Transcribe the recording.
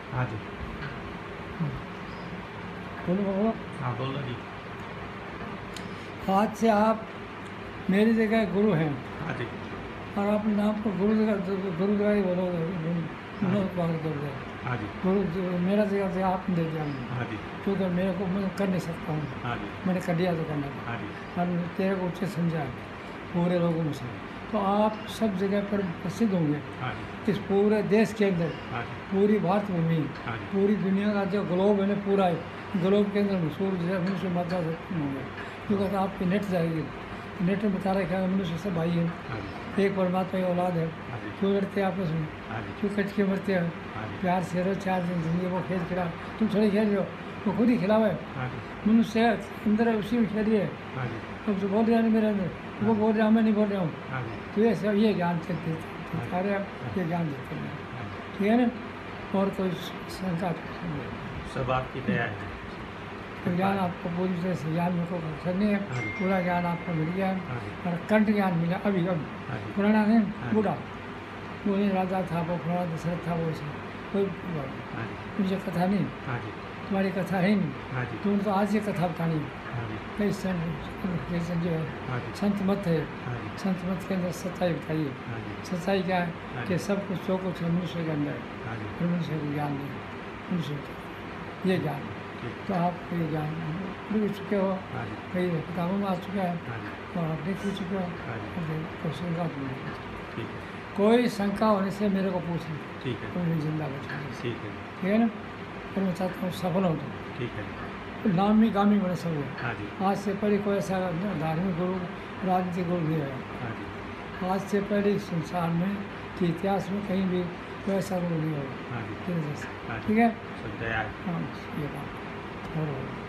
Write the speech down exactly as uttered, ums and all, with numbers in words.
हाँ जी। बोलो बोलो। हाँ बोलो जी। आज से आप मेरी जगह गुरु हैं हाँ जी। और अपने नाम को गुरु जगह गुरु जगह ही बोलोगे, हाँ जी। बात कर दे। हाँ जी। गुरु जो- मेरा जगह से आपने दे दिया मुझे, हाँ जी। क्योंकि मेरे को मैं कर नहीं सकता हूँ, हाँ जी। मैंने कर दिया तो करना था। हाँ जी। और तेरे को उच्च समझा है पूरे लोगों में से, तो आप सब जगह पर प्रसिद्ध होंगे हाँ जी। इस पूरे देश के अंदर, हाँ जी। पूरी भारत भूमि, हाँ जी। पूरी दुनिया का जो ग्लोब है ना पूरा है, ग्लोब के अंदर सूर्य जैसे मनुष्य मात्रा से होंगे, क्योंकि तो आपकी नेट जाएगी। नेट में बता रखा है मनुष्य सब भाई है, हाँ जी। एक परमात्मा की औलाद है। हाँ जी। क्यों लड़ते हैं आपस में, हाँ जी। क्यों कट के मरते हैं? हाँ जी। प्यार से रहो, चार दिन जिंदगी वो खेल खिला, तुम थोड़ी खेल रहे हो, वो खुद ही खिलावे। हाँ जी। मनुष्य अंदर है, उसी में खेलिए। हाँ जी। अब जो बोल रहे हैं मेरे अंदर, वो बोल रहे हैं, मैं नहीं बोल रहा हूँ। हाँ जी। तो ये सब ये ज्ञान देते दिखा रहे हैं, ये ज्ञान देते हैं, ठीक है ना। और कोई शंका नहीं। सब आपकी दया है। तो ज्ञान आपको पूरी तरह से ज्ञान मेरे को करनी है, हाँ जी। पूरा ज्ञान आपको मिल गया है। हाँ जी। और कंठ ज्ञान मिला अभी अभी, हाँ जी। पुराना नहीं, हाँ जी। बूढ़ा। वो नहीं राजा था, वो फलाना दशरथ था, वो सब कोई बात नहीं। हाँ जी। मुझे कथा नहीं, हाँ जी। तुम्हारी कथा है नहीं, हाँ जी। तुमने तो आज ये कथा बतानी है। हाँ जी। कई संत जैसे जो है हाँ जी। संत मत है, हाँ जी। संत मत के अंदर सच्चाई बताइए। हाँ जी। सच्चाई क्या हाँ है जी। कि सब कुछ जो कुछ है मनुष्य के अंदर है, हाँ जी। और मनुष्य को ज्ञान नहीं, मनुष्य को ये ज्ञान। ठीक। तो आप ये ज्ञान भूल चुके हो, हाँ जी। कई किताबों में आ चुका है हाँ जी। और आप देख भी चुके हो। हाँ जी। और कोई शंका तो नहीं। ठीक है। कोई शंका होने से मेरे को पूछ लो, ठीक है। कोई नहीं जिंदा बचा, ठीक है। ठीक है ना। और मैं चाहता हूँ सफल हो तुम, ठीक है। नामी गामी बने सब। हाँ जी। आज से पहले कोई ऐसा धार्मिक गुरु, राजनीतिक गुरु नहीं है। हाँ जी। आज से पहले इस संसार में के इतिहास में कहीं भी कोई ऐसा गुरु नहीं होगा हाँ जी। तेरे जैसा, हाँ जी। ठीक है। सब दया है। हाँ बस ये बात और